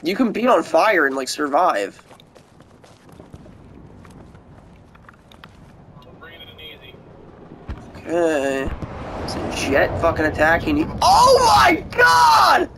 You can be on fire and, like, survive. I'm bringing it in easy. Okay. Is a jet fucking attacking you? Oh my god!